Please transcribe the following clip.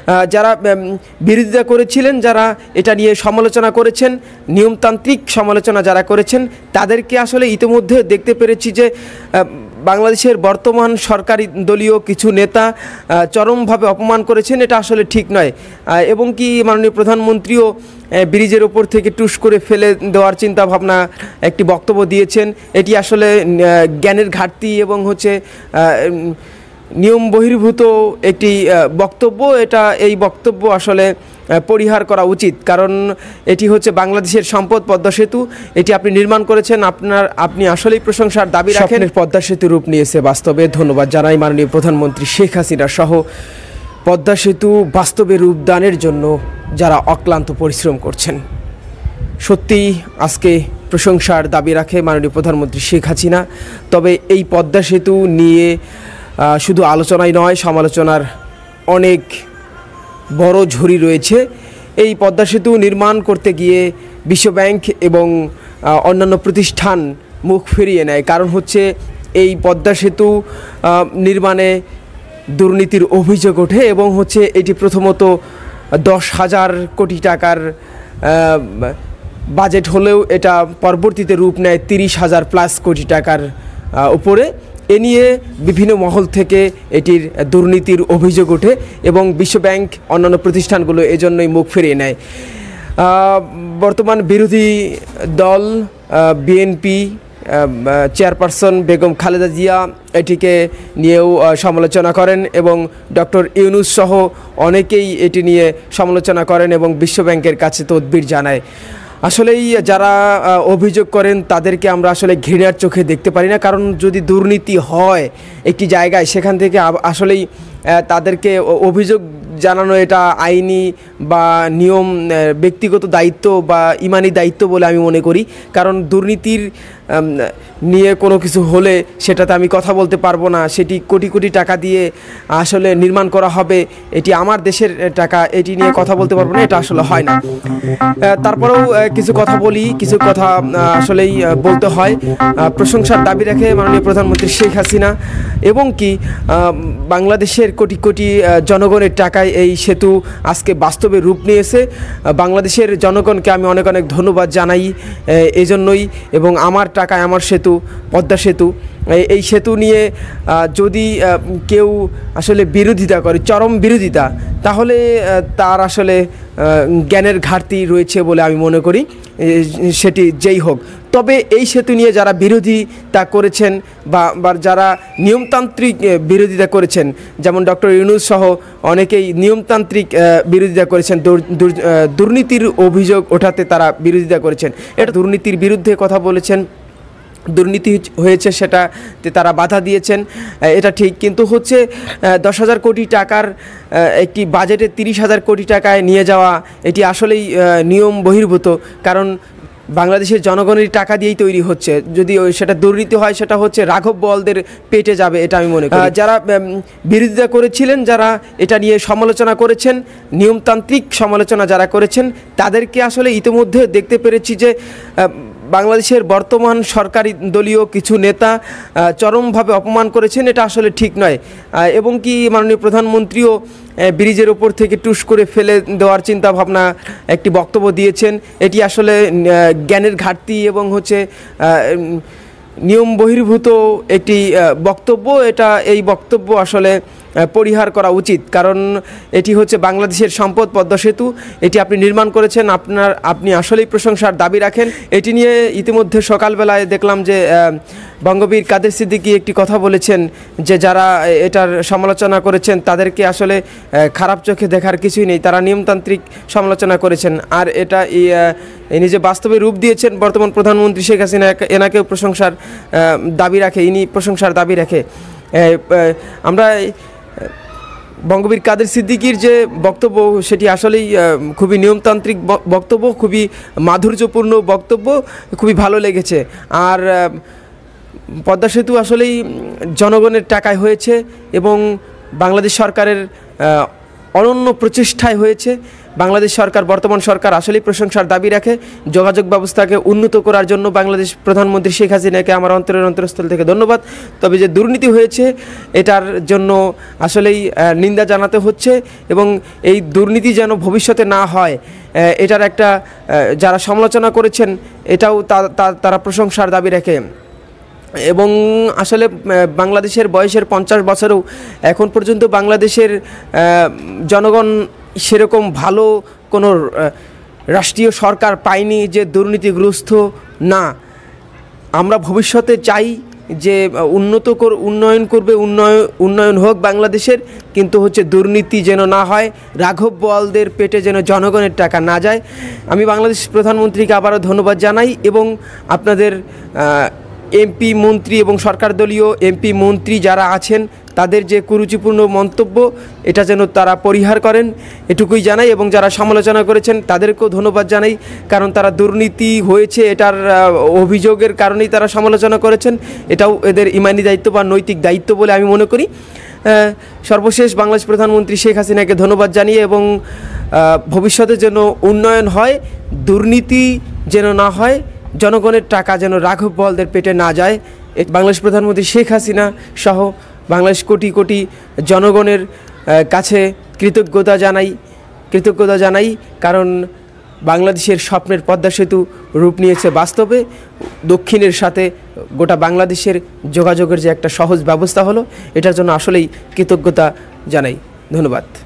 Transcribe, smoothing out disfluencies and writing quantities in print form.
যারা বিরোধিতা করেছিলেন, যারা এটা নিয়ে সমালোচনা করেছেন, নিয়মতান্ত্রিক সমালোচনা যারা করেছেন, তাদেরকে আসলে ইতিমধ্যে দেখতে পেরেছি যে বাংলাদেশের বর্তমান সরকারি দলীয় কিছু নেতা চরমভাবে অপমান করেছেন। এটা আসলে ঠিক নয়, এবং কি মাননীয় প্রধানমন্ত্রীও ব্রিজের ওপর থেকে টুস করে ফেলে দেওয়ার চিন্তা ভাবনা একটি বক্তব্য দিয়েছেন। এটি আসলে জ্ঞানের ঘাটতি এবং নিয়ম বহির্ভূত একটি বক্তব্য। এই বক্তব্য আসলে পরিহার করা উচিত, কারণ এটি হচ্ছে বাংলাদেশের সম্পদ পদ্মা সেতু। এটি আপনি নির্মাণ করেছেন, আপনি আসলেই প্রশংসার দাবি রাখেন। পদ্মা সেতু রূপ নিয়েছে বাস্তবে। ধন্যবাদ জানাই মাননীয় প্রধানমন্ত্রী শেখ হাসিনা সহ পদ্মা সেতু বাস্তবে রূপদানের জন্য যারা অক্লান্ত পরিশ্রম করছেন। সত্যিই আজকে প্রশংসার দাবি রাখে মাননীয় প্রধানমন্ত্রী শেখ হাসিনা। তবে এই পদ্মা সেতু নিয়ে শুধু আলোচনাই নয়, সমালোচনার অনেক বড় ঝুড়ি রয়েছে। এই পদ্মা সেতু নির্মাণ করতে গিয়ে বিশ্বব্যাংক এবং অন্যান্য প্রতিষ্ঠান মুখ ফিরিয়ে নেয়। কারণ হচ্ছে এই পদ্মা সেতু নির্মাণে দুর্নীতির অভিযোগ ওঠে এবং এটি প্রথমত 10,000 কোটি টাকার বাজেট হলেও এটা পরবর্তীতে রূপ নেয় 30,000 প্লাস কোটি টাকার উপরে। এ নিয়ে বিভিন্ন মহল থেকে এটির দুর্নীতির অভিযোগ ওঠে এবং বিশ্বব্যাংক অন্যান্য প্রতিষ্ঠানগুলো এজন্যই মুখ ফিরিয়ে নেয়। বর্তমান বিরোধী দল বিএনপি চেয়ারপারসন বেগম খালেদা জিয়া এটিকে নিয়েও সমালোচনা করেন এবং ডক্টর ইউনূস সহ অনেকেই এটি নিয়ে সমালোচনা করেন এবং বিশ্বব্যাংকের কাছে তদবির জানায়। আসলেই যারা অভিযোগ করেন তাদেরকে আমরা আসলে ঘৃণার চোখে দেখতে পারি না, কারণ যদি দুর্নীতি হয় একটি জায়গায়, সেখান থেকে আসলেই তাদেরকে অভিযোগ জানানো এটা আইনি বা নিয়ম, ব্যক্তিগত দায়িত্ব বা ইমানি দায়িত্ব বলে আমি মনে করি। কারণ দুর্নীতির নিয়ে কোনো কিছু হলে সেটাতে আমি কথা বলতে পারবো না। সেটি কোটি কোটি টাকা দিয়ে আসলে নির্মাণ করা হবে, এটি আমার দেশের টাকা, এটি নিয়ে কথা বলতে পারবো না, এটা আসলে হয় না। তারপরেও কিছু কথা বলি, কিছু কথা আসলেই বলতে হয়। প্রশংসার দাবি রাখে মাননীয় প্রধানমন্ত্রী শেখ হাসিনা এবং কি বাংলাদেশের কোটি কোটি জনগণের টাকায় এই সেতু আজকে বাস্তবে রূপ নিয়েছে। বাংলাদেশের জনগণকে আমি অনেক অনেক ধন্যবাদ জানাই এজন্যই। এবং আমার টাকায় আমার সেতু, পদ্মা সেতু, এই সেতু নিয়ে যদি কেউ আসলে বিরোধিতা করে, চরম বিরোধিতা, তাহলে তার আসলে জ্ঞানের ঘাটতি রয়েছে বলে আমি মনে করি, সেটি যেই হোক। তবে এই সেতু নিয়ে যারা বিরোধিতা করেছেন বা যারা নিয়মতান্ত্রিক বিরোধিতা করেছেন, যেমন ডক্টর ইউনূস সহ অনেকেই নিয়মতান্ত্রিক বিরোধিতা করেছেন, দুর্নীতির অভিযোগ ওঠাতে তারা বিরোধিতা করেছেন। এটা দুর্নীতির বিরুদ্ধে কথা বলেছেন, দুর্নীতি হয়েছে সেটাতে তারা বাধা দিয়েছেন, এটা ঠিক। কিন্তু 10,000 কোটি টাকার একটি বাজেটে 30,000 কোটি টাকায় নিয়ে যাওয়া এটি আসলেই নিয়ম বহির্ভূত। কারণ বাংলাদেশের জনগণের টাকা দিয়েই তৈরি হচ্ছে। যদি সেটা দুর্নীতি হয়, সেটা রাঘব বোয়ালদের পেটে যাবে, এটা আমি মনে করি। যারা বিরোধিতা করেছিলেন, যারা এটা নিয়ে সমালোচনা করেছেন, নিয়মতান্ত্রিক সমালোচনা যারা করেছেন, তাদেরকে আসলে ইতিমধ্যে দেখতে পেরেছি যে বাংলাদেশের বর্তমান সরকারি দলীয় কিছু নেতা চরমভাবে অপমান করেছেন। এটা আসলে ঠিক নয়, এবং কি মাননীয় প্রধানমন্ত্রীও ব্রিজের ওপর থেকে টুস করে ফেলে দেওয়ার চিন্তা ভাবনা একটি বক্তব্য দিয়েছেন। এটি আসলে জ্ঞানের ঘাটতি এবং নিয়ম বহির্ভূত একটি বক্তব্য। এই বক্তব্য আসলে পরিহার করা উচিত, কারণ এটি হচ্ছে বাংলাদেশের সম্পদ পদ্মা সেতু। এটি আপনি নির্মাণ করেছেন, আপনি আসলেই প্রশংসার দাবি রাখেন। এটি নিয়ে ইতিমধ্যে সকালবেলায় দেখলাম যে বঙ্গবীর কাদের সিদ্দিকী একটি কথা বলেছেন যে যারা এটার সমালোচনা করেছেন তাদেরকে আসলে খারাপ চোখে দেখার কিছুই নেই, তারা নিয়মতান্ত্রিক সমালোচনা করেছেন। আর এটা নিজে বাস্তবে রূপ দিয়েছেন বর্তমান প্রধানমন্ত্রী শেখ হাসিনা, এনাকেও প্রশংসার দাবি রাখে, ইনি প্রশংসার দাবি রাখে। আমরা বঙ্গবীর কাদের সিদ্দিকীর যে বক্তব্য, সেটি আসলেই খুবই নিয়মতান্ত্রিক বক্তব্য, খুবই মাধুর্যপূর্ণ বক্তব্য, খুবই ভালো লেগেছে। আর পদ্মা সেতু আসলেই জনগণের টাকায় হয়েছে এবং বাংলাদেশ সরকারের অনন্য প্রচেষ্টায় হয়েছে। বাংলাদেশ সরকার, বর্তমান সরকার আসলেই প্রশংসার দাবি রাখে। যোগাযোগ ব্যবস্থাকে উন্নত করার জন্য বাংলাদেশ প্রধানমন্ত্রী শেখ হাসিনাকে আমার অন্তরের অন্তরস্থল থেকে ধন্যবাদ। তবে যে দুর্নীতি হয়েছে এটার জন্য আসলেই নিন্দা জানাতে হচ্ছে, এবং এই দুর্নীতি যেন ভবিষ্যতে না হয় এটার একটা যারা সমালোচনা করেছেন এটাও তারা প্রশংসার দাবি রাখে। এবং আসলে বাংলাদেশের বয়সের 50 বছরেও এখন পর্যন্ত বাংলাদেশের জনগণ সেরকম ভালো কোনো রাষ্ট্রীয় সরকার পায়নি যে দুর্নীতিগ্রস্ত না। আমরা ভবিষ্যতে চাই যে উন্নয়ন করবে, উন্নয়ন হোক বাংলাদেশের, কিন্তু হচ্ছে দুর্নীতি যেন না হয়, রাঘব বোয়ালদের পেটে যেন জনগণের টাকা না যায়। আমি বাংলাদেশ প্রধানমন্ত্রীকে আবারও ধন্যবাদ জানাই, এবং আপনাদের এমপি মন্ত্রী এবং সরকার দলীয় এমপি মন্ত্রী যারা আছেন তাদের যে কুরুচিপূর্ণ মন্তব্য এটা যেন তারা পরিহার করেন এটুকুই জানাই। এবং যারা সমালোচনা করেছেন তাদেরকেও ধন্যবাদ জানাই, কারণ তারা দুর্নীতি হয়েছে এটার অভিযোগের কারণেই তারা সমালোচনা করেছেন। এটাও এদের ইমানি দায়িত্ব বা নৈতিক দায়িত্ব বলে আমি মনে করি। সর্বশেষ বাংলাদেশ প্রধানমন্ত্রী শেখ হাসিনাকে ধন্যবাদ জানিয়ে, এবং ভবিষ্যতে যেন উন্নয়ন হয়, দুর্নীতি যেন না হয়, জনগণের টাকা যেন রাঘব বোয়ালদের পেটে না যায়, বাংলাদেশ প্রধানমন্ত্রী শেখ হাসিনা সহ বাংলাদেশ কোটি কোটি জনগণের কাছে কৃতজ্ঞতা জানাই। কারণ বাংলাদেশের স্বপ্নের পদ্মা সেতু রূপ নিয়েছে বাস্তবে। দক্ষিণের সাথে গোটা বাংলাদেশের যোগাযোগের যে একটা সহজ ব্যবস্থা হলো, এটার জন্য আসলেই কৃতজ্ঞতা জানাই। ধন্যবাদ।